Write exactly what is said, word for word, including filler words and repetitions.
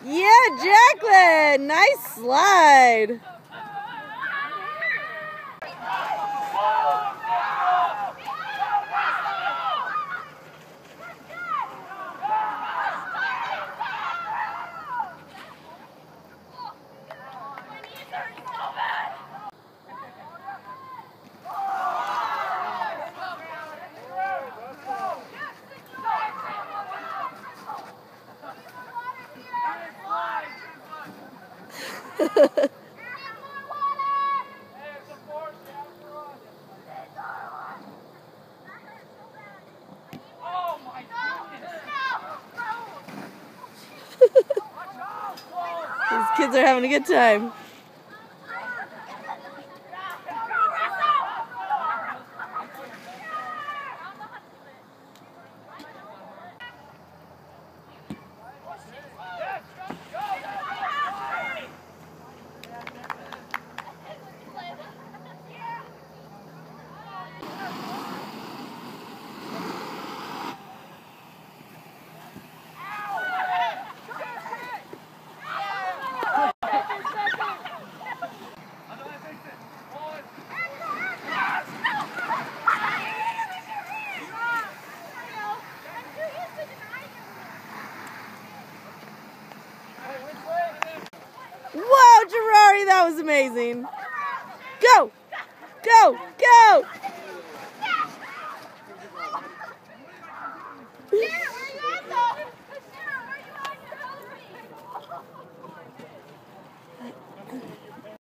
Yeah, Jacqueline! Nice slide! These kids are having a good time. Whoa, Gerari, that was amazing. Go! Go! Go! Where you at, though?